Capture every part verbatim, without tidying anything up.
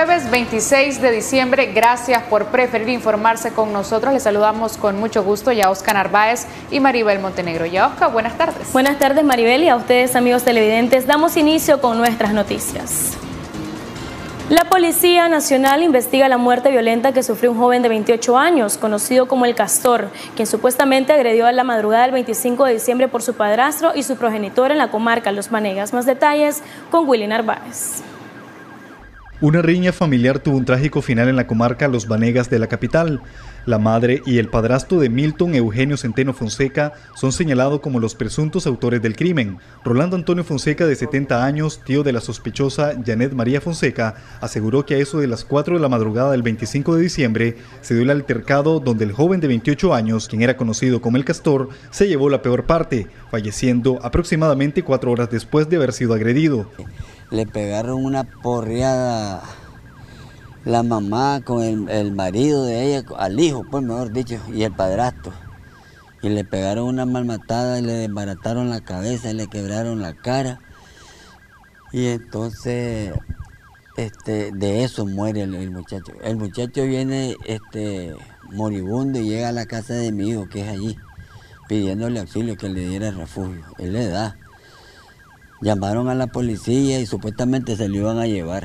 jueves veintiséis de diciembre. Gracias por preferir informarse con nosotros. Les saludamos con mucho gusto ya Oscar Narváez y Maribel Montenegro. Ya Oscar, buenas tardes. Buenas tardes, Maribel, y a ustedes, amigos televidentes. Damos inicio con nuestras noticias. La Policía Nacional investiga la muerte violenta que sufrió un joven de veintiocho años, conocido como El Castor, quien supuestamente agredió a la madrugada del veinticinco de diciembre por su padrastro y su progenitor en la comarca Los Vanegas. Más detalles con Willy Narváez. Una riña familiar tuvo un trágico final en la comarca Los Vanegas de la capital. La madre y el padrastro de Milton Eugenio Centeno Fonseca son señalados como los presuntos autores del crimen. Rolando Antonio Fonseca, de setenta años, tío de la sospechosa Janet María Fonseca, aseguró que a eso de las cuatro de la madrugada del veinticinco de diciembre se dio el altercado donde el joven de veintiocho años, quien era conocido como El Castor, se llevó la peor parte, falleciendo aproximadamente cuatro horas después de haber sido agredido. Le pegaron una porreada la mamá con el, el marido de ella, al hijo, pues mejor dicho, y el padrastro. Y le pegaron una malmatada y le desbarataron la cabeza y le quebraron la cara. Y entonces, este, de eso muere el, el muchacho. El muchacho viene este, moribundo y llega a la casa de mi hijo, que es allí, pidiéndole auxilio, que le diera refugio. Él le da. Llamaron a la policía y supuestamente se lo iban a llevar.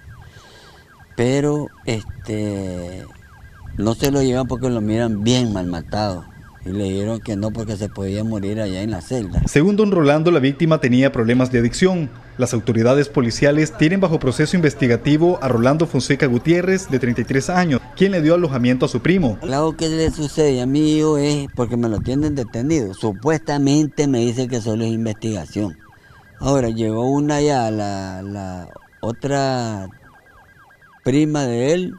Pero este, no se lo llevan porque lo miran bien mal matado. Y le dijeron que no porque se podía morir allá en la celda. Según don Rolando, la víctima tenía problemas de adicción. Las autoridades policiales tienen bajo proceso investigativo a Rolando Fonseca Gutiérrez, de treinta y tres años, quien le dio alojamiento a su primo. Lo que le sucede a mi hijo es porque me lo tienen detenido. Supuestamente me dice que solo es investigación. Ahora llegó una ya, la, la otra prima de él,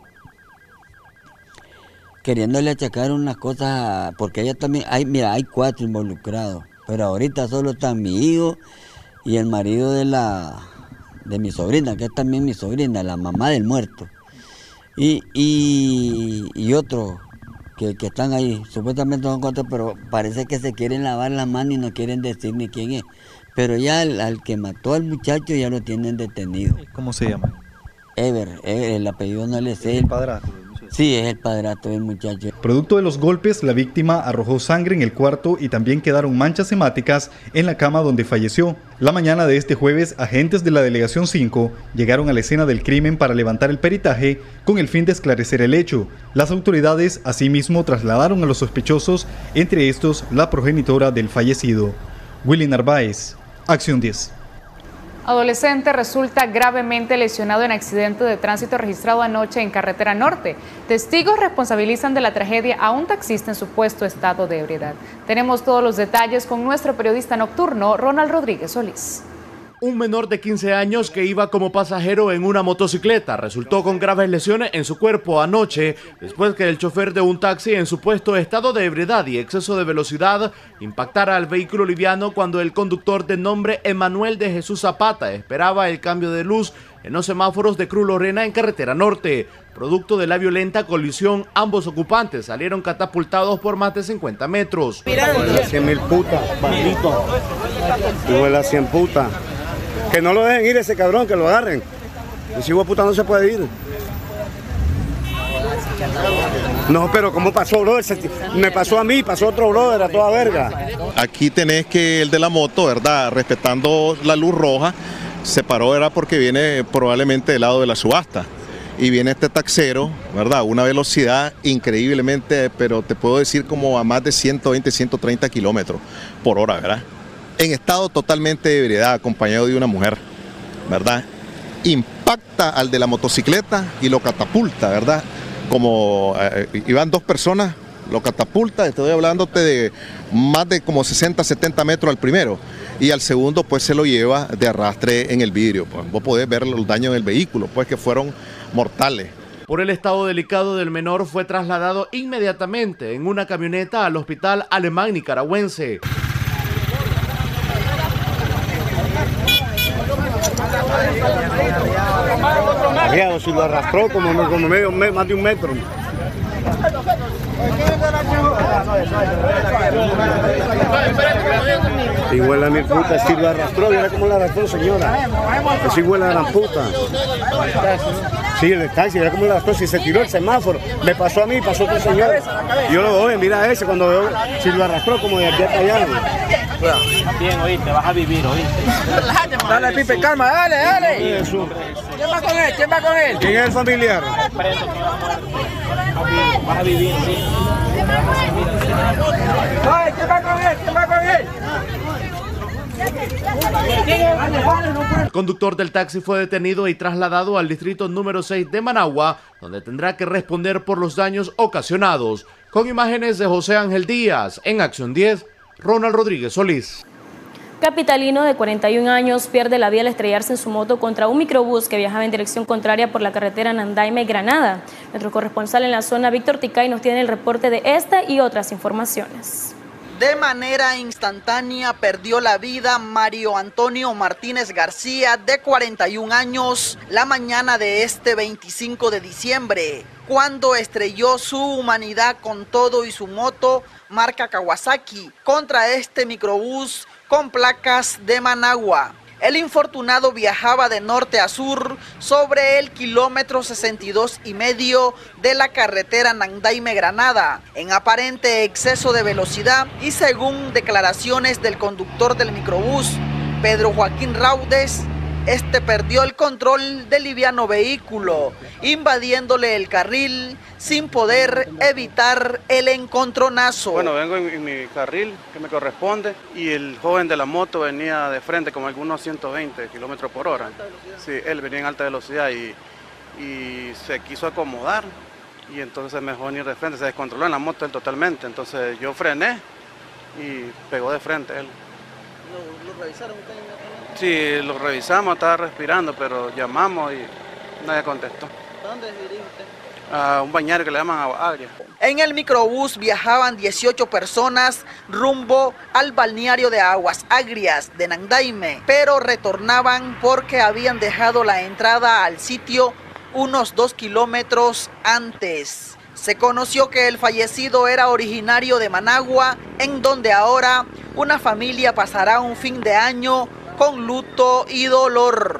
queriéndole achacar unas cosas, porque ella también, hay, mira, hay cuatro involucrados, pero ahorita solo está mi hijo y el marido de la de mi sobrina, que es también mi sobrina, la mamá del muerto, y, y, y otros que, que están ahí, supuestamente son cuatro, pero parece que se quieren lavar las manos y no quieren decir ni quién es, pero ya al, al que mató al muchacho ya lo tienen detenido. ¿Cómo se llama? Ever, Ever, el apellido no le sé. ¿El padrastro del muchacho? Sí, es el padrastro del muchacho. Producto de los golpes, la víctima arrojó sangre en el cuarto y también quedaron manchas hemáticas en la cama donde falleció. La mañana de este jueves, agentes de la Delegación cinco llegaron a la escena del crimen para levantar el peritaje con el fin de esclarecer el hecho. Las autoridades asimismo trasladaron a los sospechosos, entre estos la progenitora del fallecido. Willy Narváez, Acción diez. Adolescente resulta gravemente lesionado en accidente de tránsito registrado anoche en Carretera Norte. Testigos responsabilizan de la tragedia a un taxista en supuesto estado de ebriedad. Tenemos todos los detalles con nuestro periodista nocturno, Ronald Rodríguez Solís. Un menor de quince años que iba como pasajero en una motocicleta resultó con graves lesiones en su cuerpo anoche después que el chofer de un taxi en supuesto estado de ebriedad y exceso de velocidad impactara al vehículo liviano cuando el conductor de nombre Emanuel de Jesús Zapata esperaba el cambio de luz en los semáforos de Cruz Lorena en Carretera Norte. Producto de la violenta colisión, ambos ocupantes salieron catapultados por más de cincuenta metros. Las cien mil putas, maldito. Tuve las cien putas. Que no lo dejen ir ese cabrón, que lo agarren. Y si hubo puta no se puede ir. No, pero ¿cómo pasó, brother? Me pasó a mí, pasó otro brother, a toda verga. Aquí tenés que el de la moto, ¿verdad? Respetando la luz roja, se paró, ¿verdad? Porque viene probablemente del lado de la subasta. Y viene este taxero, ¿verdad? Una velocidad increíblemente, pero te puedo decir como a más de ciento veinte, ciento treinta kilómetros por hora, ¿verdad? En estado totalmente de ebriedad, acompañado de una mujer, ¿verdad? Impacta al de la motocicleta y lo catapulta, ¿verdad? Como eh, iban dos personas, lo catapulta, estoy hablándote de más de como sesenta, setenta metros al primero, y al segundo pues se lo lleva de arrastre en el vidrio. Pues vos podés ver los daños del vehículo, pues que fueron mortales. Por el estado delicado del menor fue trasladado inmediatamente en una camioneta al hospital alemán nicaragüense. Si lo arrastró como, como medio, más de un metro. Si huele a mi puta, si lo arrastró, mira cómo la arrastró, señora. Si huele a la gran puta. Sí, el taxi, mira cómo la arrastró, si se tiró el semáforo. Me pasó a mí, pasó a otro señor. Yo lo veo, mira ese, cuando veo, si lo arrastró como de aquí hasta allá. Bien, oíste, vas a vivir, oíste. Dale, Pipe, calma, dale, dale. Eso. ¿Quién va con él? ¿Quién va con él? ¿Quién es el familiar? Vas a vivir, sí. Ay, ¿quién va con él? ¿Quién va con él? El conductor del taxi fue detenido y trasladado al distrito número seis de Managua, donde tendrá que responder por los daños ocasionados. Con imágenes de José Ángel Díaz, en Acción diez, Ronald Rodríguez Solís. Capitalino de cuarenta y un años pierde la vida al estrellarse en su moto contra un microbús que viajaba en dirección contraria por la carretera Nandaime-Granada. Nuestro corresponsal en la zona, Víctor Ticay, nos tiene el reporte de esta y otras informaciones. De manera instantánea perdió la vida Mario Antonio Martínez García, de cuarenta y un años, la mañana de este veinticinco de diciembre, cuando estrelló su humanidad con todo y su moto marca Kawasaki contra este microbús con placas de Managua. El infortunado viajaba de norte a sur sobre el kilómetro sesenta y dos y medio de la carretera Nandaime-Granada, en aparente exceso de velocidad, y según declaraciones del conductor del microbús, Pedro Joaquín Raudes, este perdió el control del liviano vehículo, invadiéndole el carril sin poder evitar el encontronazo. Bueno, vengo en, en mi carril que me corresponde y el joven de la moto venía de frente con algunos ciento veinte kilómetros por hora. Sí, él venía en alta velocidad y, y se quiso acomodar y entonces me dejó venir de frente, se descontroló en la moto él totalmente. Entonces yo frené y pegó de frente él. ¿Lo, lo revisaron ustedes? Sí, lo revisamos, estaba respirando, pero llamamos y nadie contestó. ¿A dónde se dirige usted? A un bañario que le llaman Agua Agria. En el microbús viajaban dieciocho personas rumbo al balneario de Aguas Agrias de Nandaime, pero retornaban porque habían dejado la entrada al sitio unos dos kilómetros antes. Se conoció que el fallecido era originario de Managua, en donde ahora una familia pasará un fin de año con luto y dolor.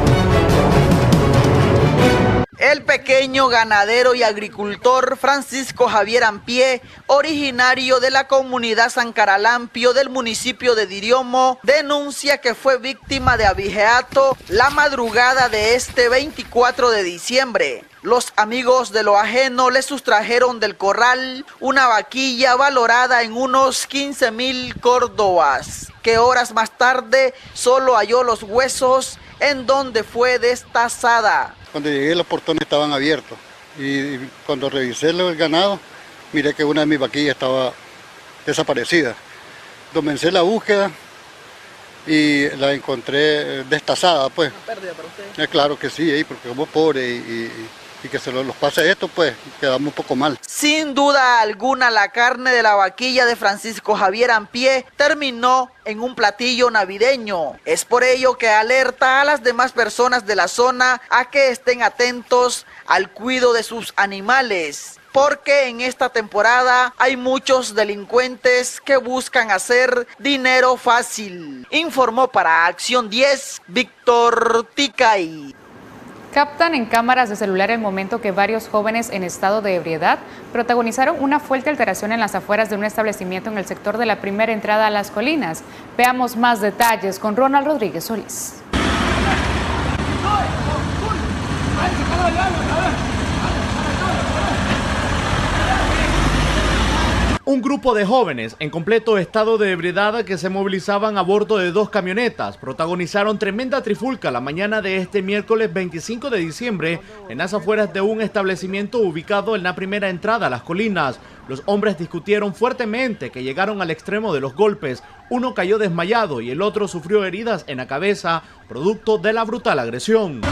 El pequeño ganadero y agricultor Francisco Javier Ampié, originario de la comunidad San Caralampio del municipio de Diriomo, denuncia que fue víctima de abigeato la madrugada de este veinticuatro de diciembre. Los amigos de lo ajeno le sustrajeron del corral una vaquilla valorada en unos quince mil córdobas, que horas más tarde solo halló los huesos en donde fue destazada. Cuando llegué los portones estaban abiertos y cuando revisé el ganado, miré que una de mis vaquillas estaba desaparecida. Comencé la búsqueda y la encontré destazada, pues. ¿Una pérdida para usted? Eh, claro que sí, porque somos pobres y, y, y que se los pase esto, pues quedamos un poco mal. Sin duda alguna, la carne de la vaquilla de Francisco Javier Ampié terminó en un platillo navideño. Es por ello que alerta a las demás personas de la zona a que estén atentos al cuidado de sus animales, porque en esta temporada hay muchos delincuentes que buscan hacer dinero fácil. Informó para Acción diez, Víctor Ticay. Captan en cámaras de celular el momento que varios jóvenes en estado de ebriedad protagonizaron una fuerte alteración en las afueras de un establecimiento en el sector de la primera entrada a Las Colinas. Veamos más detalles con Ronald Rodríguez Solís. Un grupo de jóvenes en completo estado de ebriedad que se movilizaban a bordo de dos camionetas protagonizaron tremenda trifulca la mañana de este miércoles veinticinco de diciembre en las afueras de un establecimiento ubicado en la primera entrada a Las Colinas. Los hombres discutieron fuertemente que llegaron al extremo de los golpes. Uno cayó desmayado y el otro sufrió heridas en la cabeza, producto de la brutal agresión.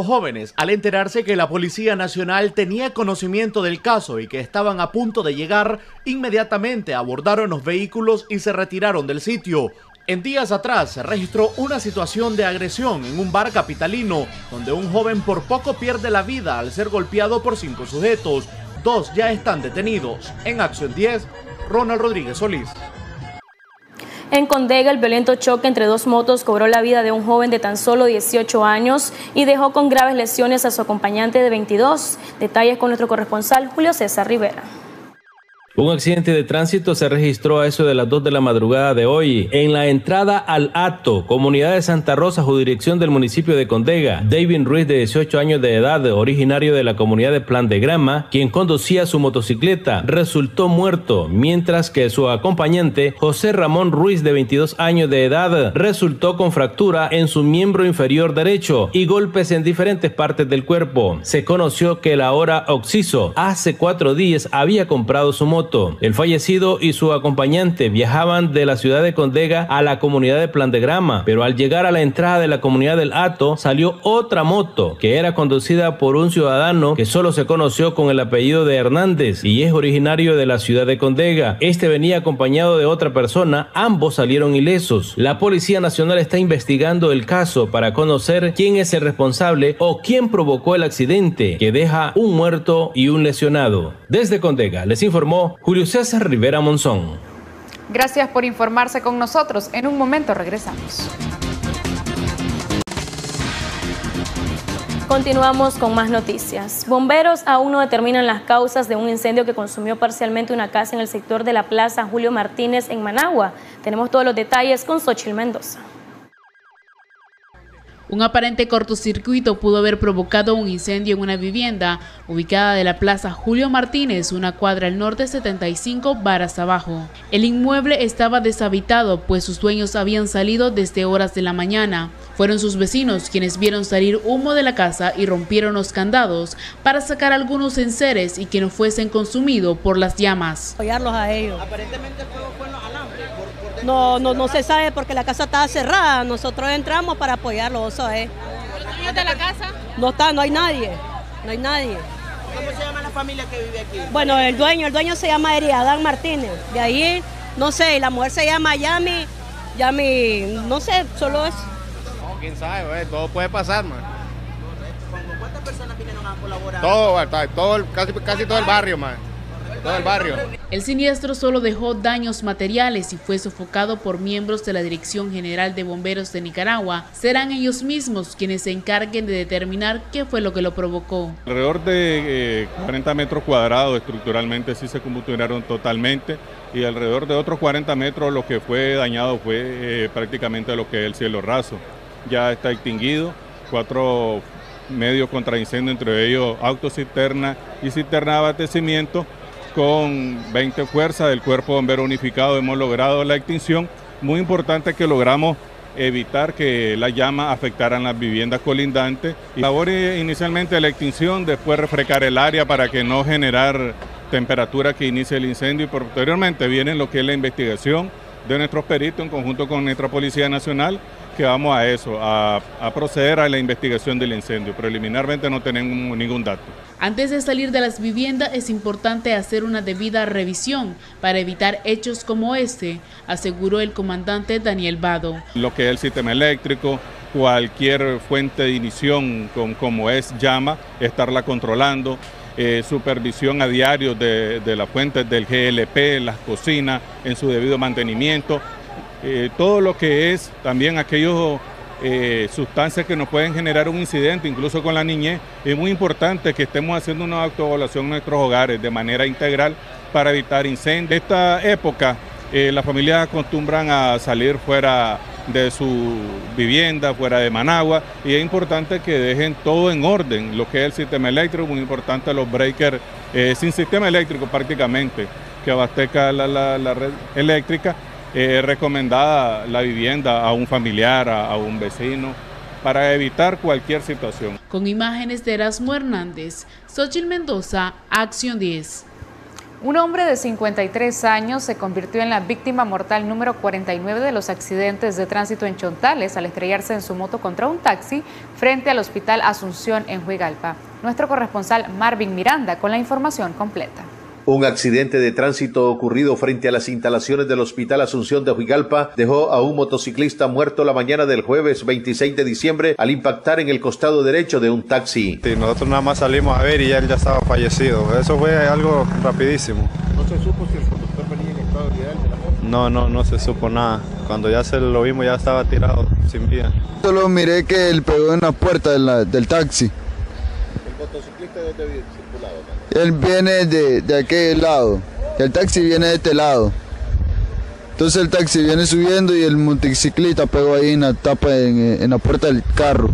Los jóvenes, al enterarse que la Policía Nacional tenía conocimiento del caso y que estaban a punto de llegar, inmediatamente abordaron los vehículos y se retiraron del sitio. En días atrás se registró una situación de agresión en un bar capitalino, donde un joven por poco pierde la vida al ser golpeado por cinco sujetos. Dos ya están detenidos. En Acción diez, Ronald Rodríguez Solís. En Condega, el violento choque entre dos motos cobró la vida de un joven de tan solo dieciocho años y dejó con graves lesiones a su acompañante de veintidós. Detalles con nuestro corresponsal Julio César Rivera. Un accidente de tránsito se registró a eso de las dos de la madrugada de hoy en la entrada al Hato, comunidad de Santa Rosa, jurisdicción del municipio de Condega. David Ruiz, de dieciocho años de edad, originario de la comunidad de Plan de Grama, quien conducía su motocicleta, resultó muerto, mientras que su acompañante, José Ramón Ruiz, de veintidós años de edad, resultó con fractura en su miembro inferior derecho y golpes en diferentes partes del cuerpo. Se conoció que el ahora occiso hace cuatro días había comprado su moto. El fallecido y su acompañante viajaban de la ciudad de Condega a la comunidad de Plan de Grama, pero al llegar a la entrada de la comunidad del Hato salió otra moto que era conducida por un ciudadano que solo se conoció con el apellido de Hernández y es originario de la ciudad de Condega. Este venía acompañado de otra persona, ambos salieron ilesos. La Policía Nacional está investigando el caso para conocer quién es el responsable o quién provocó el accidente que deja un muerto y un lesionado. Desde Condega les informó Julio César Rivera Monzón. Gracias por informarse con nosotros. En un momento regresamos. Continuamos con más noticias. Bomberos aún no determinan las causas de un incendio que consumió parcialmente una casa en el sector de la Plaza Julio Martínez en Managua. Tenemos todos los detalles con Xochitl Mendoza. Un aparente cortocircuito pudo haber provocado un incendio en una vivienda ubicada de la Plaza Julio Martínez, una cuadra al norte, setenta y cinco varas abajo. El inmueble estaba deshabitado, pues sus dueños habían salido desde horas de la mañana. Fueron sus vecinos quienes vieron salir humo de la casa y rompieron los candados para sacar algunos enseres y que no fuesen consumidos por las llamas. Apoyarlos a ellos. Aparentemente fue en los alambres. No, no, no se sabe porque la casa estaba cerrada. Nosotros entramos para apoyarlos, ¿sabes? ¿Los dueños de la casa? No está, no hay nadie. No hay nadie. ¿Cómo se llama la familia que vive aquí? Bueno, el dueño, el dueño se llama Eriadán Martínez. De ahí, no sé, la mujer se llama Yami. Yami, no sé, solo es. No, quién sabe, güey, todo puede pasar, man. ¿Cuántas personas vinieron a colaborar? Todo, todo casi, casi todo el barrio, man. Todo el barrio. El siniestro solo dejó daños materiales y fue sofocado por miembros de la Dirección General de Bomberos de Nicaragua. Serán ellos mismos quienes se encarguen de determinar qué fue lo que lo provocó. Alrededor de eh, cuarenta metros cuadrados estructuralmente sí se combustionaron totalmente y alrededor de otros cuarenta metros lo que fue dañado fue eh, prácticamente lo que es el cielo raso. Ya está extinguido, cuatro medios contra incendio, entre ellos autocisterna y cisterna de abastecimiento. Con veinte fuerzas del Cuerpo Bombero Unificado hemos logrado la extinción. Muy importante que logramos evitar que las llamas afectaran las viviendas colindantes. La labor inicialmente de la extinción, después refrescar el área para que no generar temperatura que inicie el incendio y posteriormente viene lo que es la investigación de nuestros peritos en conjunto con nuestra Policía Nacional, que vamos a eso, a, a proceder a la investigación del incendio. Preliminarmente no tenemos ningún dato. Antes de salir de las viviendas es importante hacer una debida revisión para evitar hechos como este, aseguró el comandante Daniel Vado. Lo que es el sistema eléctrico, cualquier fuente de ignición con, como es llama, estarla controlando, eh, supervisión a diario de, de las fuentes del G L P, las cocinas, en su debido mantenimiento. Eh, todo lo que es también aquellos eh, sustancias que nos pueden generar un incidente, incluso con la niñez, es muy importante que estemos haciendo una autoevaluación en nuestros hogares de manera integral para evitar incendios. Esta época eh, las familias acostumbran a salir fuera de su vivienda, fuera de Managua, y es importante que dejen todo en orden, lo que es el sistema eléctrico, muy importante los breakers eh, sin sistema eléctrico prácticamente, que abastezca la, la, la red eléctrica. Es eh, recomendada la vivienda a un familiar, a, a un vecino, para evitar cualquier situación. Con imágenes de Erasmo Hernández, Xochitl Mendoza, Acción diez. Un hombre de cincuenta y tres años se convirtió en la víctima mortal número cuarenta y nueve de los accidentes de tránsito en Chontales al estrellarse en su moto contra un taxi frente al Hospital Asunción en Juigalpa. Nuestro corresponsal Marvin Miranda con la información completa. Un accidente de tránsito ocurrido frente a las instalaciones del Hospital Asunción de Juigalpa dejó a un motociclista muerto la mañana del jueves veintiséis de diciembre al impactar en el costado derecho de un taxi. Sí, nosotros nada más salimos a ver y ya él ya estaba fallecido. Eso fue algo rapidísimo. ¿No se supo si el conductor venía en estado ideal de la moto? No, no, no se supo nada. Cuando ya se lo vimos ya estaba tirado sin vida. Solo miré que él pegó en la puerta de la, del taxi. ¿El motociclista de dónde circulaba? Él viene de, de aquel lado, el taxi viene de este lado. Entonces el taxi viene subiendo y el motociclista pegó ahí en la tapa, en, en la puerta del carro.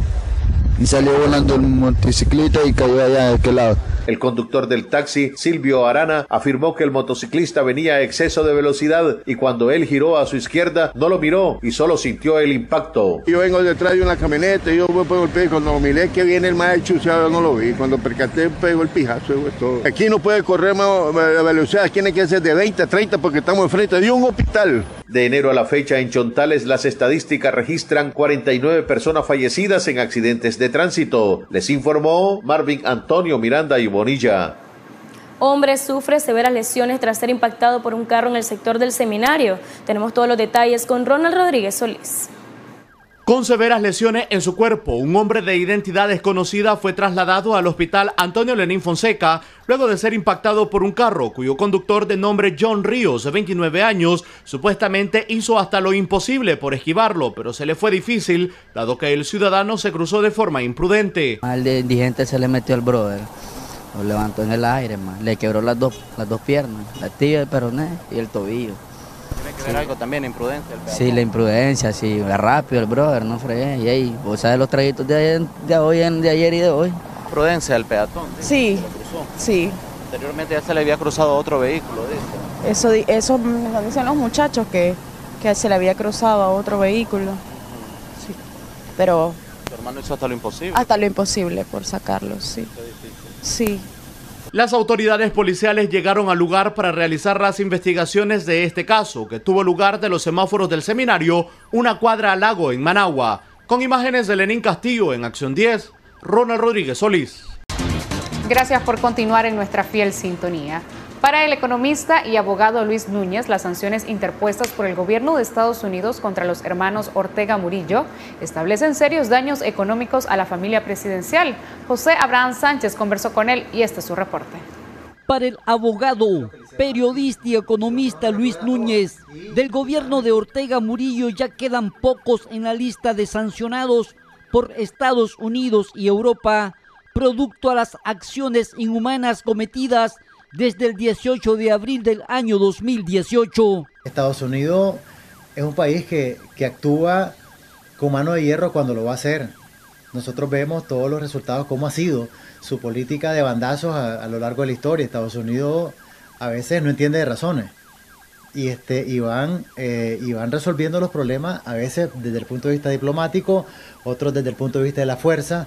Y salió volando el motociclista y cayó allá de aquel lado. El conductor del taxi, Silvio Arana, afirmó que el motociclista venía a exceso de velocidad y cuando él giró a su izquierda no lo miró y solo sintió el impacto. Yo vengo detrás de una camioneta y yo me pego el pie. Cuando miré que viene el más chuchado no lo vi. Cuando percaté pego el pijazo. Todo. Aquí no puede correr más velocidad, tiene que ser de veinte a treinta porque estamos enfrente de un hospital. De enero a la fecha en Chontales las estadísticas registran cuarenta y nueve personas fallecidas en accidentes de tránsito. Les informó Marvin Antonio Miranda y Bonilla. Hombre sufre severas lesiones tras ser impactado por un carro en el sector del Seminario. Tenemos todos los detalles con Ronald Rodríguez Solís. Con severas lesiones en su cuerpo, un hombre de identidad desconocida fue trasladado al hospital Antonio Lenín Fonseca luego de ser impactado por un carro cuyo conductor de nombre John Ríos, de veintinueve años, supuestamente hizo hasta lo imposible por esquivarlo, pero se le fue difícil dado que el ciudadano se cruzó de forma imprudente. Al de indigente se le metió al brother, lo levantó en el aire, man. Le quebró las dos, las dos piernas, la tibia, el peroné y el tobillo. ¿Tiene que ver sí. algo también, imprudencia? El sí, la imprudencia, sí, rápido el brother, no fregué. Y ahí, vos sabes los traguitos de, ayer, de, hoy, de ayer y de hoy. ¿Prudencia del peatón? Sí, sí. Anteriormente ya se le había cruzado otro vehículo, dice. Eso, eso nos dicen los muchachos, que, que se le había cruzado a otro vehículo. Sí, pero... ¿Tu hermano hizo hasta lo imposible? Hasta lo imposible por sacarlo, sí. Sí. Las autoridades policiales llegaron al lugar para realizar las investigaciones de este caso, que tuvo lugar de los semáforos del Seminario, una cuadra al lago en Managua. Con imágenes de Lenín Castillo en Acción diez, Ronald Rodríguez Solís. Gracias por continuar en nuestra fiel sintonía. Para el economista y abogado Luis Núñez, las sanciones interpuestas por el gobierno de Estados Unidos contra los hermanos Ortega Murillo establecen serios daños económicos a la familia presidencial. José Abraham Sánchez conversó con él y este es su reporte. Para el abogado, periodista y economista Luis Núñez, del gobierno de Ortega Murillo ya quedan pocos en la lista de sancionados por Estados Unidos y Europa, producto a las acciones inhumanas cometidas desde el dieciocho de abril del año dos mil dieciocho. Estados Unidos es un país que, que actúa con mano de hierro cuando lo va a hacer. Nosotros vemos todos los resultados, cómo ha sido su política de bandazos a, a lo largo de la historia. Estados Unidos a veces no entiende de razones y, este, y, van, eh, y van resolviendo los problemas a veces desde el punto de vista diplomático, otros desde el punto de vista de la fuerza.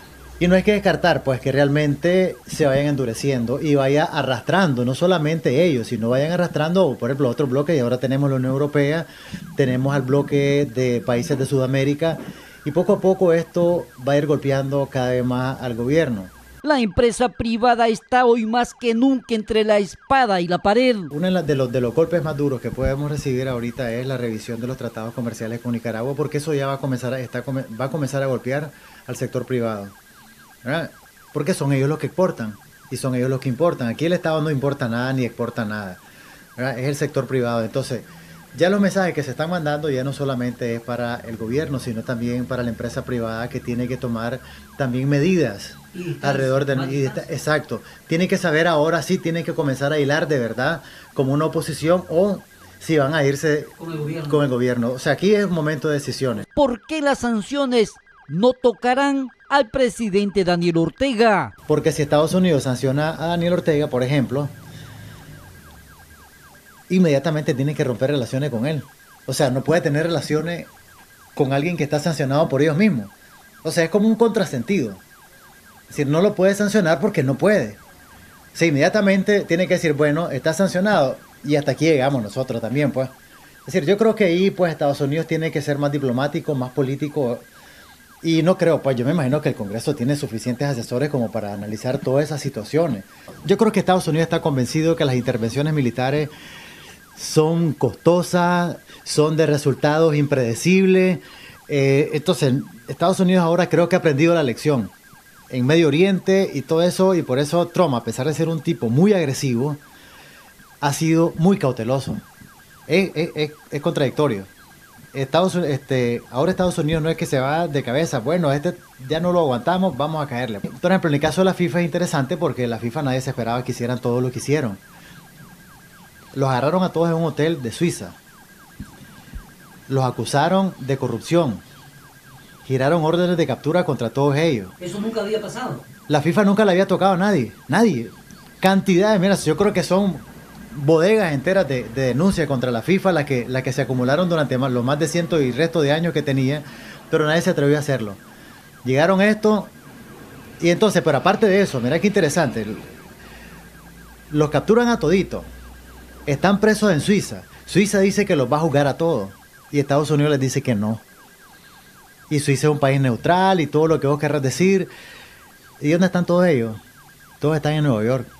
Y no hay que descartar pues que realmente se vayan endureciendo y vaya arrastrando, no solamente ellos, sino vayan arrastrando, por ejemplo, otros bloques, y ahora tenemos la Unión Europea, tenemos al bloque de países de Sudamérica, y poco a poco esto va a ir golpeando cada vez más al gobierno. La empresa privada está hoy más que nunca entre la espada y la pared. Uno de los, de los golpes más duros que podemos recibir ahorita es la revisión de los tratados comerciales con Nicaragua, porque eso ya va a comenzar a, está, va a, comenzar a golpear al sector privado. ¿Verdad? Porque son ellos los que exportan y son ellos los que importan. Aquí el Estado no importa nada ni exporta nada, ¿verdad? Es el sector privado. Entonces ya los mensajes que se están mandando ya no solamente es para el gobierno, sino también para la empresa privada, que tiene que tomar también medidas alrededor de... Exacto, tiene que saber ahora sí, tiene que comenzar a hilar de verdad como una oposición o si van a irse con el gobierno. Con el gobierno. O sea, aquí es un momento de decisiones. ¿Por qué las sanciones no tocarán al presidente Daniel Ortega? Porque si Estados Unidos sanciona a Daniel Ortega, por ejemplo, inmediatamente tiene que romper relaciones con él. O sea, no puede tener relaciones con alguien que está sancionado por ellos mismos. O sea, es como un contrasentido. Es decir, no lo puede sancionar porque no puede. sí, inmediatamente tiene que decir, bueno, está sancionado y hasta aquí llegamos nosotros también, pues. Es decir, yo creo que ahí, pues, Estados Unidos tiene que ser más diplomático, más político. Y no creo, pues yo me imagino que el Congreso tiene suficientes asesores como para analizar todas esas situaciones. Yo creo que Estados Unidos está convencido que las intervenciones militares son costosas, son de resultados impredecibles. Eh, entonces, Estados Unidos ahora creo que ha aprendido la lección en Medio Oriente y todo eso, y por eso Trump, a pesar de ser un tipo muy agresivo, ha sido muy cauteloso. Es, es, es, es contradictorio. Estados, este, ahora Estados Unidos no es que se va de cabeza, bueno, este ya no lo aguantamos, vamos a caerle. Por ejemplo, en el caso de la FIFA es interesante porque la FIFA nadie se esperaba que hicieran todo lo que hicieron. Los agarraron a todos en un hotel de Suiza. Los acusaron de corrupción. Giraron órdenes de captura contra todos ellos. Eso nunca había pasado. La FIFA nunca le había tocado a nadie, nadie. Cantidades, mira, yo creo que son bodegas enteras de, de denuncias contra la FIFA, las que, las que se acumularon durante más, los más de ciento y resto de años que tenía, pero nadie se atrevió a hacerlo. Llegaron esto, y entonces, pero aparte de eso, mira qué interesante, los capturan a toditos, están presos en Suiza, Suiza dice que los va a juzgar a todos, y Estados Unidos les dice que no. Y Suiza es un país neutral, y todo lo que vos querrás decir. ¿Y dónde están todos ellos? Todos están en Nueva York.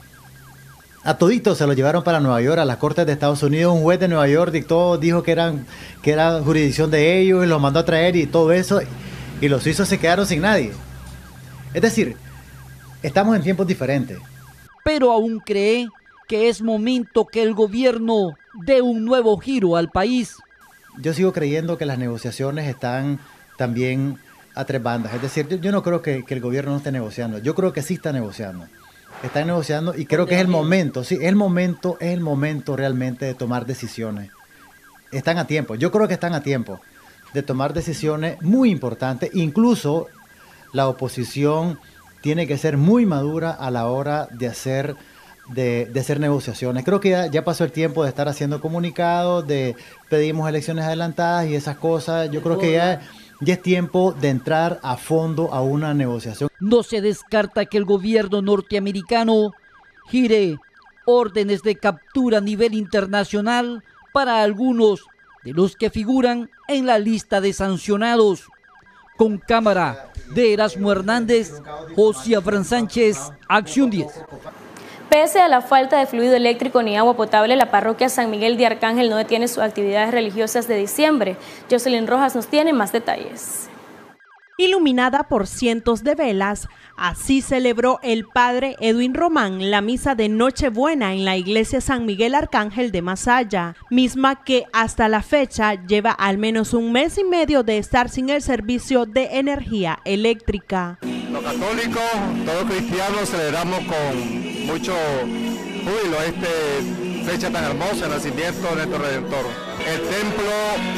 A toditos se lo llevaron para Nueva York, a las cortes de Estados Unidos. Un juez de Nueva York dictó, dijo que, eran, que era jurisdicción de ellos y los mandó a traer y todo eso. Y los suizos se quedaron sin nadie. Es decir, estamos en tiempos diferentes. Pero aún cree que es momento que el gobierno dé un nuevo giro al país. Yo sigo creyendo que las negociaciones están también a tres bandas. Es decir, yo, yo no creo que, que el gobierno no esté negociando. Yo creo que sí está negociando. Están negociando y creo que es el momento, sí, el momento, es el momento realmente de tomar decisiones. Están a tiempo, yo creo que están a tiempo de tomar decisiones muy importantes. Incluso la oposición tiene que ser muy madura a la hora de hacer, de, de hacer negociaciones. Creo que ya, ya pasó el tiempo de estar haciendo comunicados, de pedimos elecciones adelantadas y esas cosas. Yo creo que ya... Ya es tiempo de entrar a fondo a una negociación. No se descarta que el gobierno norteamericano gire órdenes de captura a nivel internacional para algunos de los que figuran en la lista de sancionados. Con cámara de Erasmo Hernández, José Afran Sánchez, Acción diez. Pese a la falta de fluido eléctrico ni agua potable, la parroquia San Miguel de Arcángel no detiene sus actividades religiosas de diciembre. Jocelyn Rojas nos tiene más detalles. Iluminada por cientos de velas, así celebró el padre Edwin Román la misa de Nochebuena en la iglesia San Miguel Arcángel de Masaya, misma que hasta la fecha lleva al menos un mes y medio de estar sin el servicio de energía eléctrica. Los católicos, todos cristianos, celebramos con mucho júbilo esta fecha tan hermosa, el nacimiento de nuestro Redentor. El templo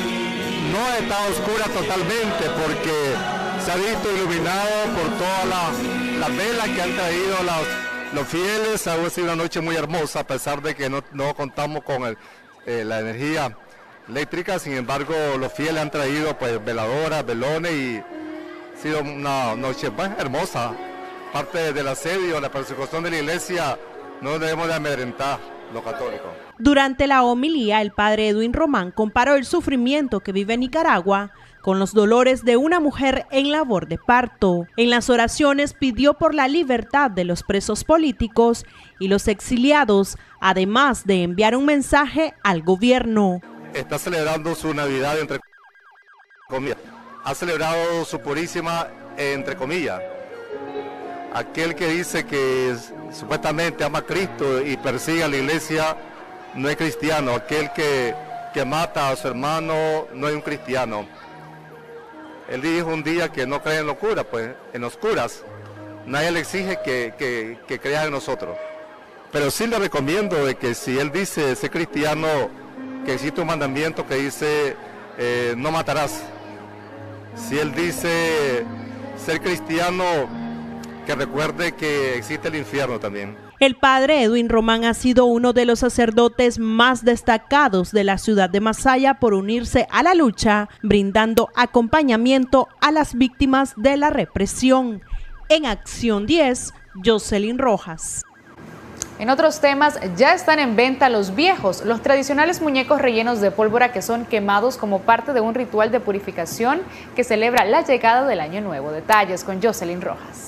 no está oscura totalmente porque se ha visto iluminado por todas las, las velas que han traído los, los fieles. Ha sido una noche muy hermosa a pesar de que no, no contamos con el, eh, la energía eléctrica. Sin embargo, los fieles han traído pues veladoras, velones y ha sido una noche pues, hermosa. Parte del asedio, la persecución de la iglesia, no debemos de amedrentar los católicos. Durante la homilía, el padre Edwin Román comparó el sufrimiento que vive Nicaragua con los dolores de una mujer en labor de parto. En las oraciones pidió por la libertad de los presos políticos y los exiliados, además de enviar un mensaje al gobierno. Está celebrando su Navidad entre comillas. Ha celebrado su Purísima entre comillas. Aquel que dice que supuestamente ama a Cristo y persigue a la iglesia no es cristiano. Aquel que, que mata a su hermano no es un cristiano. Él dijo un día que no cree en locura, pues en los curas. Nadie le exige que, que, que crea en nosotros. Pero sí le recomiendo de que si él dice ser cristiano, que existe un mandamiento que dice eh, no matarás. Si él dice ser cristiano, que recuerde que existe el infierno también. El padre Edwin Román ha sido uno de los sacerdotes más destacados de la ciudad de Masaya por unirse a la lucha, brindando acompañamiento a las víctimas de la represión. En Acción diez, Jocelyn Rojas. En otros temas, ya están en venta los viejos, los tradicionales muñecos rellenos de pólvora que son quemados como parte de un ritual de purificación que celebra la llegada del Año Nuevo. Detalles con Jocelyn Rojas.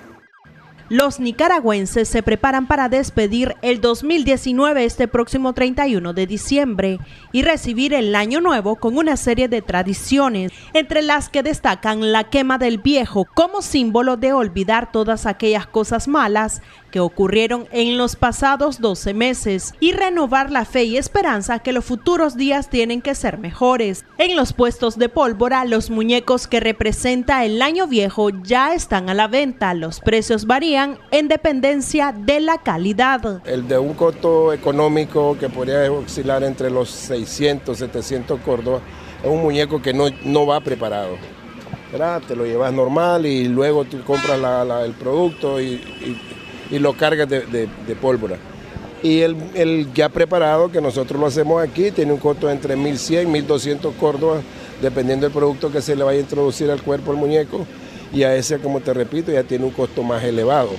Los nicaragüenses se preparan para despedir el dos mil diecinueve este próximo treinta y uno de diciembre y recibir el Año Nuevo con una serie de tradiciones, entre las que destacan la quema del viejo como símbolo de olvidar todas aquellas cosas malas que ocurrieron en los pasados doce meses y renovar la fe y esperanza que los futuros días tienen que ser mejores. En los puestos de pólvora, los muñecos que representa el año viejo ya están a la venta. Los precios varían en dependencia de la calidad. El de un costo económico que podría oscilar entre los seiscientos, setecientos córdobas, es un muñeco que no, no va preparado, ¿verdad? Te lo llevas normal y luego tú compras la, la, el producto y, y, y lo cargas de, de, de pólvora. Y el, el ya preparado, que nosotros lo hacemos aquí, tiene un costo entre mil cien, mil doscientos córdobas, dependiendo del producto que se le vaya a introducir al cuerpo al muñeco. Y a ese, como te repito, ya tiene un costo más elevado.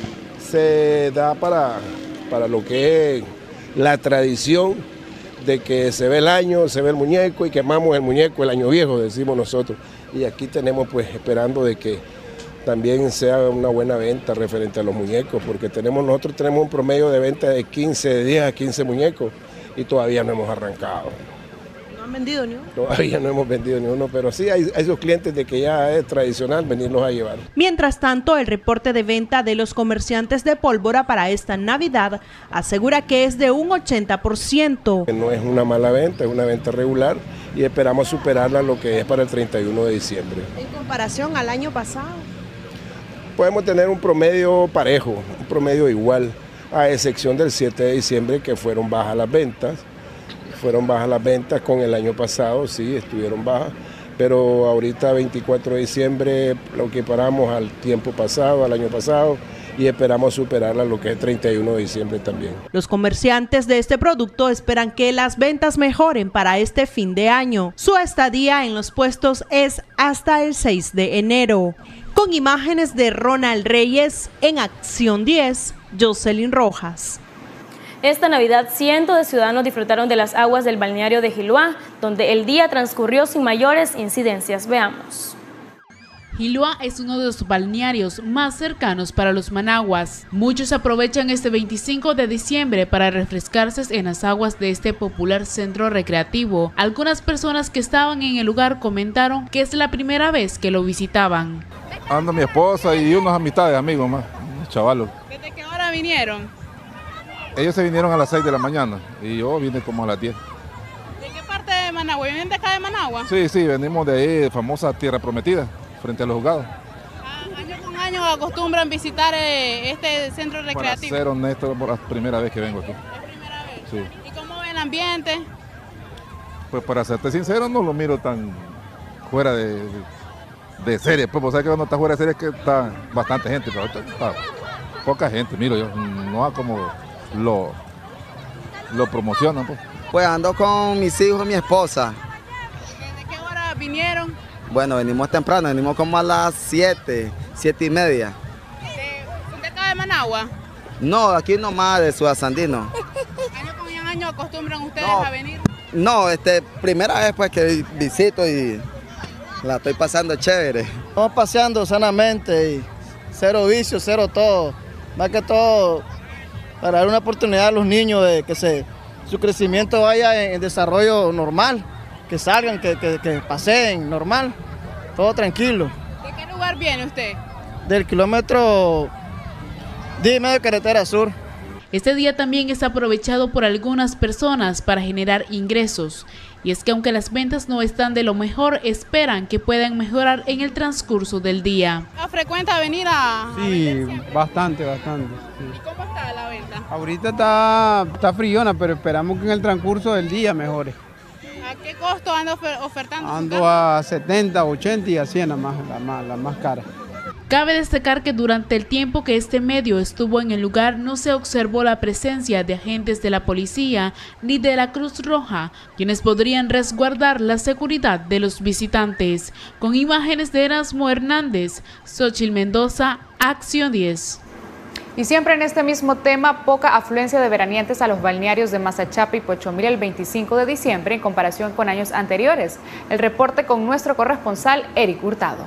Se da para, para lo que es la tradición de que se ve el año, se ve el muñeco y quemamos el muñeco el año viejo, decimos nosotros. Y aquí tenemos pues esperando de que también sea una buena venta referente a los muñecos, porque tenemos, nosotros tenemos un promedio de venta de quince, de diez a quince muñecos y todavía no hemos arrancado. ¿No han vendido ni uno? Todavía no hemos vendido ni uno, pero sí hay, hay esos clientes de que ya es tradicional venirlos a llevar. Mientras tanto, el reporte de venta de los comerciantes de pólvora para esta Navidad asegura que es de un ochenta por ciento. No es una mala venta, es una venta regular y esperamos superarla lo que es para el treinta y uno de diciembre. ¿En comparación al año pasado? Podemos tener un promedio parejo, un promedio igual, a excepción del siete de diciembre que fueron bajas las ventas. Fueron bajas las ventas con el año pasado, sí, estuvieron bajas, pero ahorita veinticuatro de diciembre lo equiparamos al tiempo pasado, al año pasado, y esperamos superarla lo que es treinta y uno de diciembre también. Los comerciantes de este producto esperan que las ventas mejoren para este fin de año. Su estadía en los puestos es hasta el seis de enero. Con imágenes de Ronald Reyes, en Acción diez, Jocelyn Rojas. Esta Navidad, cientos de ciudadanos disfrutaron de las aguas del balneario de Jiloá, donde el día transcurrió sin mayores incidencias. Veamos. Jiloá es uno de los balnearios más cercanos para los managuas. Muchos aprovechan este veinticinco de diciembre para refrescarse en las aguas de este popular centro recreativo. Algunas personas que estaban en el lugar comentaron que es la primera vez que lo visitaban. Anda mi esposa y unas amistades, amigos más, chavalos. ¿Desde qué hora vinieron? Ellos se vinieron a las seis de la mañana y yo vine como a las diez. ¿De qué parte de Managua? ¿Vienen de acá de Managua? Sí, sí, venimos de ahí, de famosa Tierra Prometida, frente a los juzgados. Ah, año con año acostumbran visitar eh, este centro recreativo. Para ser honesto, por la primera vez que vengo aquí. ¿La primera vez? Sí. ¿Y cómo ve el ambiente? Pues para serte sincero, no lo miro tan fuera de, de, de serie. Pues, ¿sabes que cuando está fuera de serie es que está bastante gente, pero ahorita está poca gente, miro yo, no como lo, lo promocionan. Pues. pues ando con mis hijos y mi esposa. ¿Desde qué hora vinieron? Bueno, venimos temprano, venimos como a las siete, siete y media. ¿Son de acá de Managua? No, aquí nomás de Sudasandino. ¿Año con año acostumbran ustedes no, a venir? No, este, primera vez pues que visito y la estoy pasando chévere. Estamos paseando sanamente y cero vicio, cero todo. Más que todo para dar una oportunidad a los niños de que se, su crecimiento vaya en, en desarrollo normal, que salgan, que, que, que paseen normal, todo tranquilo. ¿De qué lugar viene usted? Del kilómetro diez y medio de carretera sur. Este día también es aprovechado por algunas personas para generar ingresos. Y es que aunque las ventas no están de lo mejor, esperan que puedan mejorar en el transcurso del día. ¿Frecuenta venir a, sí, a vender bastante, bastante. Sí. ¿Y cómo está la venta? Ahorita está, está friona, pero esperamos que en el transcurso del día mejore. ¿A qué costo anda ofertando? Ando a setenta, ochenta y a cien la más, la más, la más cara. Cabe destacar que durante el tiempo que este medio estuvo en el lugar no se observó la presencia de agentes de la policía ni de la Cruz Roja, quienes podrían resguardar la seguridad de los visitantes. Con imágenes de Erasmo Hernández, Xochitl Mendoza, Acción diez. Y siempre en este mismo tema, poca afluencia de veraneantes a los balnearios de Mazachapa y Pochomil el veinticinco de diciembre en comparación con años anteriores. El reporte con nuestro corresponsal Eric Hurtado.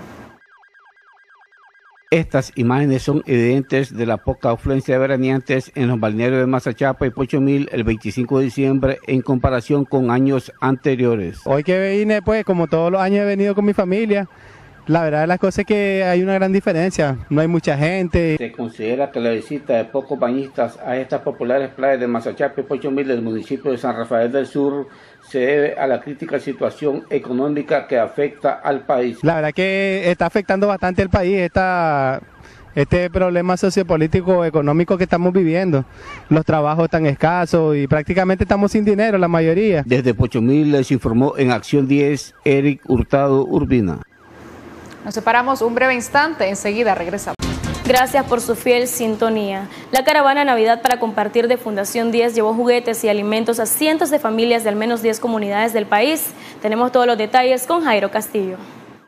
Estas imágenes son evidentes de la poca afluencia de veraneantes en los balnearios de Mazachapa y Pochomil el veinticinco de diciembre en comparación con años anteriores. Hoy que vine, pues como todos los años he venido con mi familia, la verdad de las cosas es que hay una gran diferencia, no hay mucha gente. Se considera que la visita de pocos bañistas a estas populares playas de Mazachapa y Pochomil del municipio de San Rafael del Sur se debe a la crítica situación económica que afecta al país. La verdad que está afectando bastante al país esta, este problema sociopolítico económico que estamos viviendo. Los trabajos están escasos y prácticamente estamos sin dinero la mayoría. Desde Pochomil les informó en Acción diez Eric Hurtado Urbina. Nos separamos un breve instante, enseguida regresamos. Gracias por su fiel sintonía. La caravana Navidad para compartir de Fundación diez llevó juguetes y alimentos a cientos de familias de al menos diez comunidades del país. Tenemos todos los detalles con Jairo Castillo.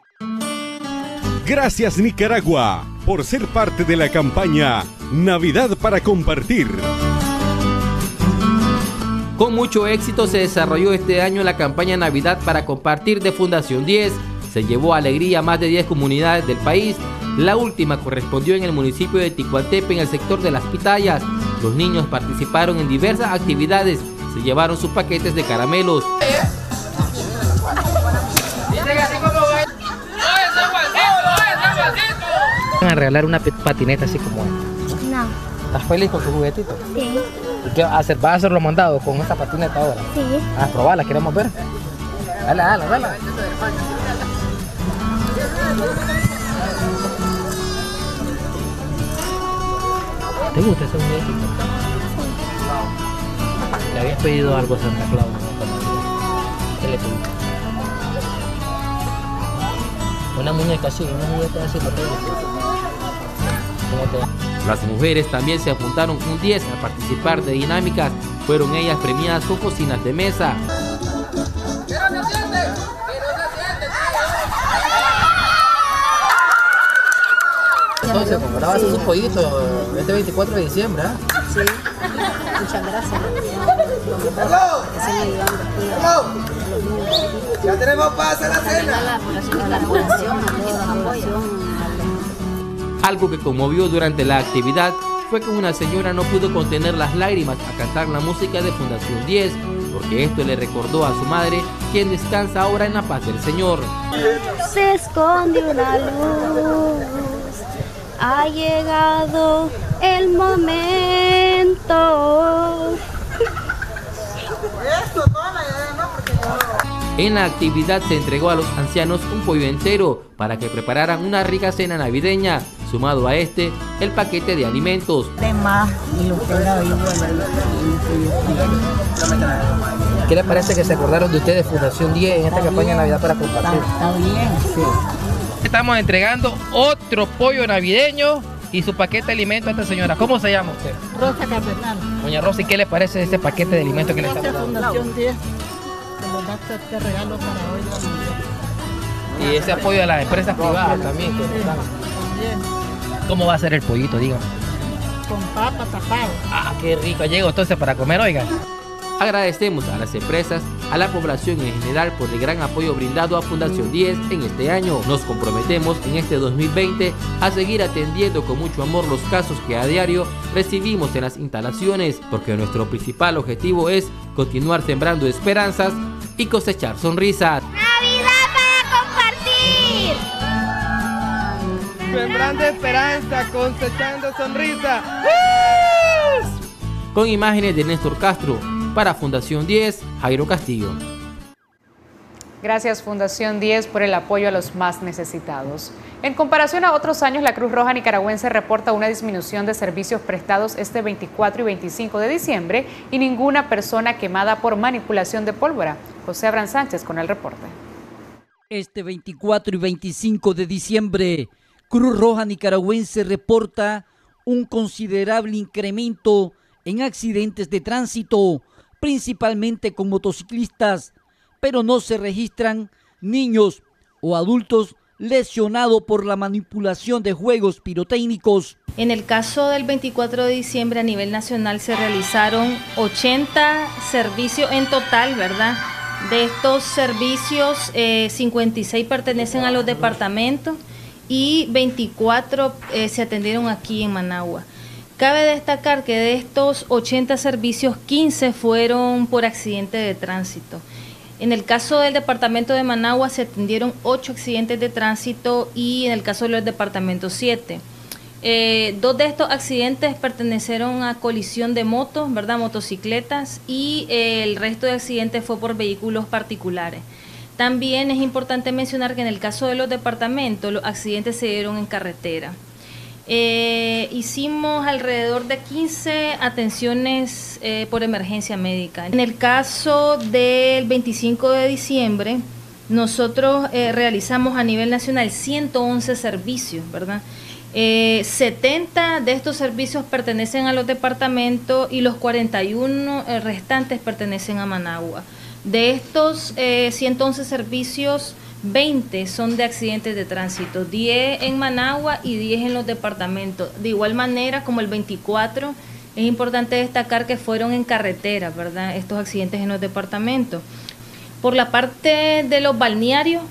Gracias Nicaragua por ser parte de la campaña Navidad para compartir. Con mucho éxito se desarrolló este año la campaña Navidad para compartir de Fundación diez. Se llevó alegría a más de diez comunidades del país. La última correspondió en el municipio de Ticuantepe, en el sector de Las Pitayas. Los niños participaron en diversas actividades. Se llevaron sus paquetes de caramelos. Van a regalar una patineta así como esta. No. ¿Estás feliz con tu juguetito? Sí. ¿Y qué vas a hacer? ¿Vas a hacerlo mandado con esta patineta ahora? Sí. Ah, probala, queremos ver. Dale, dale, dale. ¿Te gusta ese juguetito? Sí. ¿Le habías pedido algo a Santa Claus? ¿Qué le pediste? Una muñeca así, una muñeca así, ¿no te gusta? ¿Cómo te va? Las mujeres también se apuntaron un diez a participar de dinámicas. Fueron ellas premiadas con cocinas de mesa. Entonces, como ahora vas a hacer un pollito este veinticuatro de diciembre, ¿ah? ¿eh? Sí. Muchas gracias. Ya tenemos para hacer la cena. Algo que conmovió durante la actividad fue que una señora no pudo contener las lágrimas a cantar la música de Fundación diez, porque esto le recordó a su madre, quien descansa ahora en la paz del Señor. Se esconde una luz, ha llegado el momento. En la actividad se entregó a los ancianos un pollo entero para que prepararan una rica cena navideña. Sumado a este, el paquete de alimentos. ¿Qué les parece que se acordaron de ustedes Fundación diez en esta campaña de Navidad para compartir? Está bien. Sí. Estamos entregando otro pollo navideño y su paquete de alimentos a esta señora. ¿Cómo se llama usted? Rosa Cardenal. Doña Rosy, ¿qué le parece este paquete de alimentos que le estamos dando? Fundación diez. Que nos da este regalo para hoy la Navidad. Y ese apoyo a las empresas privadas también. Que nos dan. ¿Cómo va a ser el pollito, dígame? Con papa tapado. Ah, qué rico. Llego entonces para comer, oigan. Agradecemos a las empresas, a la población en general por el gran apoyo brindado a Fundación diez en este año. Nos comprometemos en este dos mil veinte a seguir atendiendo con mucho amor los casos que a diario recibimos en las instalaciones, porque nuestro principal objetivo es continuar sembrando esperanzas y cosechar sonrisas. ¡Navidad para compartir! Sembrando esperanza, cosechando sonrisas. Con imágenes de Néstor Castro, para Fundación diez, Jairo Castillo. Gracias Fundación diez por el apoyo a los más necesitados. En comparación a otros años, la Cruz Roja Nicaragüense reporta una disminución de servicios prestados este veinticuatro y veinticinco de diciembre y ninguna persona quemada por manipulación de pólvora. José Abraham Sánchez con el reporte. Este veinticuatro y veinticinco de diciembre, Cruz Roja Nicaragüense reporta un considerable incremento en accidentes de tránsito, principalmente con motociclistas, pero no se registran niños o adultos lesionados por la manipulación de juegos pirotécnicos. En el caso del veinticuatro de diciembre a nivel nacional se realizaron ochenta servicios en total, ¿verdad? De estos servicios, eh, cincuenta y seis pertenecen a los departamentos y veinticuatro eh, se atendieron aquí en Managua. Cabe destacar que de estos ochenta servicios, quince fueron por accidente de tránsito. En el caso del departamento de Managua se atendieron ocho accidentes de tránsito y en el caso de los departamentos siete. Eh, dos de estos accidentes pertenecieron a colisión de motos, ¿verdad? Motocicletas, y eh, el resto de accidentes fue por vehículos particulares. También es importante mencionar que en el caso de los departamentos los accidentes se dieron en carretera. Eh, hicimos alrededor de quince atenciones eh, por emergencia médica. En el caso del veinticinco de diciembre, nosotros eh, realizamos a nivel nacional ciento once servicios, ¿verdad? Eh, setenta de estos servicios pertenecen a los departamentos y los cuarenta y uno eh, restantes pertenecen a Managua. De estos eh, ciento once servicios, veinte son de accidentes de tránsito, diez en Managua y diez en los departamentos. De igual manera, como el veinticuatro, es importante destacar que fueron en carretera, ¿verdad? Estos accidentes en los departamentos. Por la parte de los balnearios,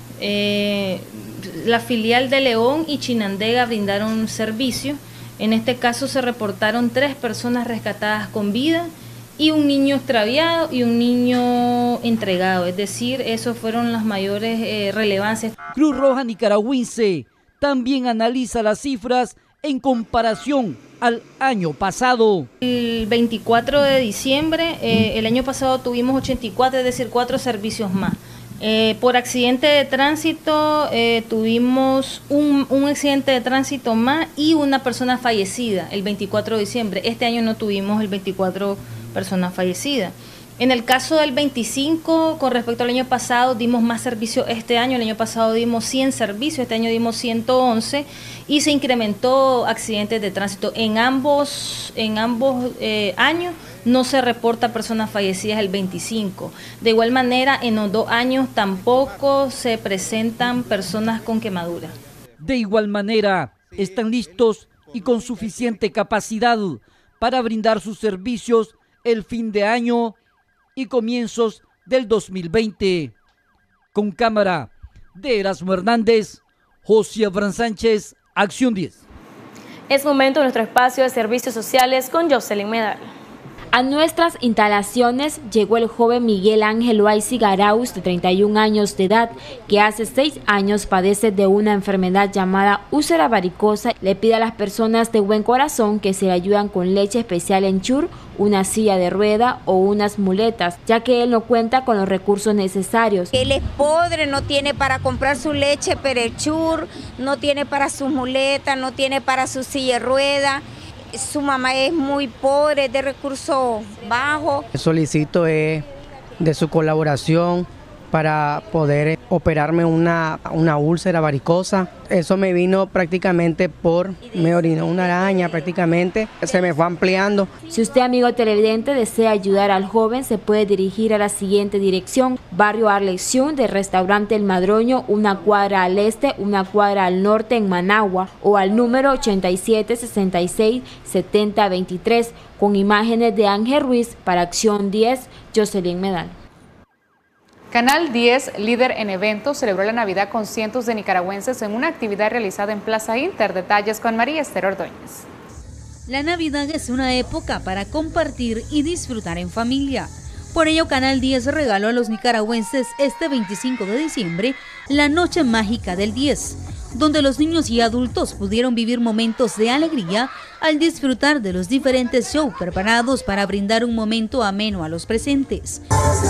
eh, la filial de León y Chinandega brindaron servicio. En este caso se reportaron tres personas rescatadas con vida y un niño extraviado y un niño entregado, es decir, esos fueron las mayores eh, relevancias. Cruz Roja Nicaragüense también analiza las cifras en comparación al año pasado. El veinticuatro de diciembre, eh, el año pasado tuvimos ochenta y cuatro, es decir, cuatro servicios más. Eh, por accidente de tránsito eh, tuvimos un, un accidente de tránsito más y una persona fallecida el veinticuatro de diciembre. Este año no tuvimos el veinticuatro personas fallecidas. En el caso del veinticinco, con respecto al año pasado, dimos más servicios este año. El año pasado dimos cien servicios, este año dimos ciento once y se incrementó accidentes de tránsito. En ambos, en ambos eh, años no se reporta personas fallecidas el veinticinco. De igual manera, en los dos años tampoco se presentan personas con quemaduras. De igual manera, están listos y con suficiente capacidad para brindar sus servicios el fin de año y comienzos del dos mil veinte. Con cámara de Erasmo Hernández, José Abraham Sánchez, Acción diez. Es momento de nuestro espacio de servicios sociales con Jocelyn Medal. A nuestras instalaciones llegó el joven Miguel Ángel Oaisi Garaus, de treinta y un años de edad, que hace seis años padece de una enfermedad llamada úlcera varicosa. Le pide a las personas de buen corazón que se le ayudan con leche especial Ensure, una silla de rueda o unas muletas, ya que él no cuenta con los recursos necesarios. Él es pobre, no tiene para comprar su leche Ensure, no tiene para su muleta, no tiene para su silla de rueda. Su mamá es muy pobre, de recursos bajos. Solicito eh, de su colaboración para poder operarme una, una úlcera varicosa. Eso me vino prácticamente por, me orinó una araña prácticamente, se me fue ampliando. Si usted, amigo televidente, desea ayudar al joven, se puede dirigir a la siguiente dirección: Barrio Arlección del Restaurante El Madroño, una cuadra al este, una cuadra al norte en Managua, o al número ochenta y siete, sesenta y seis, setenta, veintitrés, con imágenes de Ángel Ruiz. Para Acción diez, Jocelyn Medal. Canal diez, líder en eventos, celebró la Navidad con cientos de nicaragüenses en una actividad realizada en Plaza Inter. Detalles con María Esther Ordóñez. La Navidad es una época para compartir y disfrutar en familia. Por ello, Canal diez regaló a los nicaragüenses este veinticinco de diciembre la Noche Mágica del diez, donde los niños y adultos pudieron vivir momentos de alegría al disfrutar de los diferentes shows preparados para brindar un momento ameno a los presentes.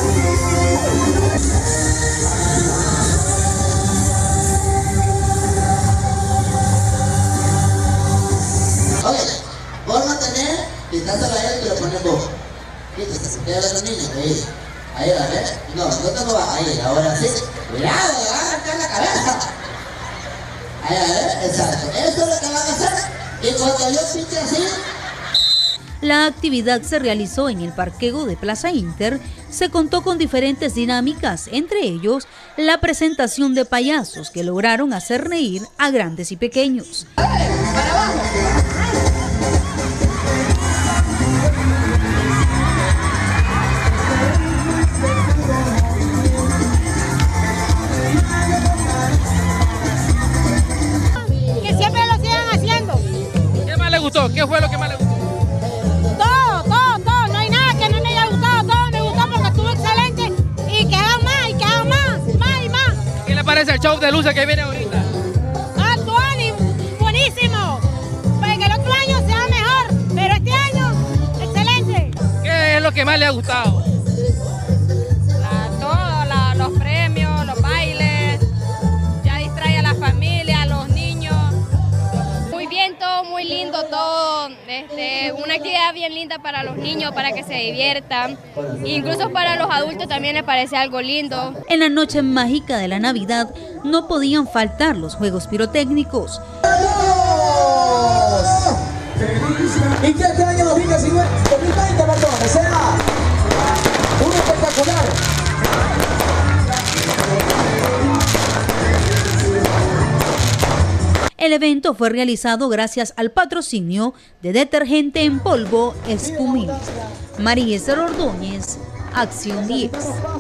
Ok, por mantener, quitándolo a él y lo pones vos. Quítese, queda de los niños, ahí. Ahí, a ver. No, no te va, ahí, ahora sí. Cuidado, le van a arrancar la cabeza. Ahí, a ver, exacto. Eso es lo que van a hacer. Y cuando yo pinche así. La actividad se realizó en el parqueo de Plaza Inter. Se contó con diferentes dinámicas, entre ellos la presentación de payasos que lograron hacer reír a grandes y pequeños. ¡Para abajo! parece el show de luces que viene ahorita? Ah, Tuani, buenísimo. Pues que el otro año sea mejor, pero este año, excelente. ¿Qué es lo que más le ha gustado? La, todo, la, los premios, los bailes, ya distrae a la familia, a los niños. Muy bien, todo muy lindo, todo, este, una actividad bien linda para los niños, para que se diviertan, incluso para los adultos también les parece algo lindo. En la noche mágica de la Navidad no podían faltar los juegos pirotécnicos. Y que este año dos mil veinte, perdón, sea un espectacular. El evento fue realizado gracias al patrocinio de detergente en polvo Espumil. María Esther Ordóñez, Acción diez.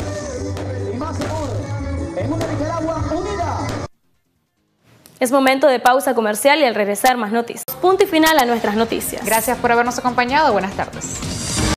Es momento de pausa comercial y al regresar más noticias. Punto y final a nuestras noticias. Gracias por habernos acompañado. Buenas tardes.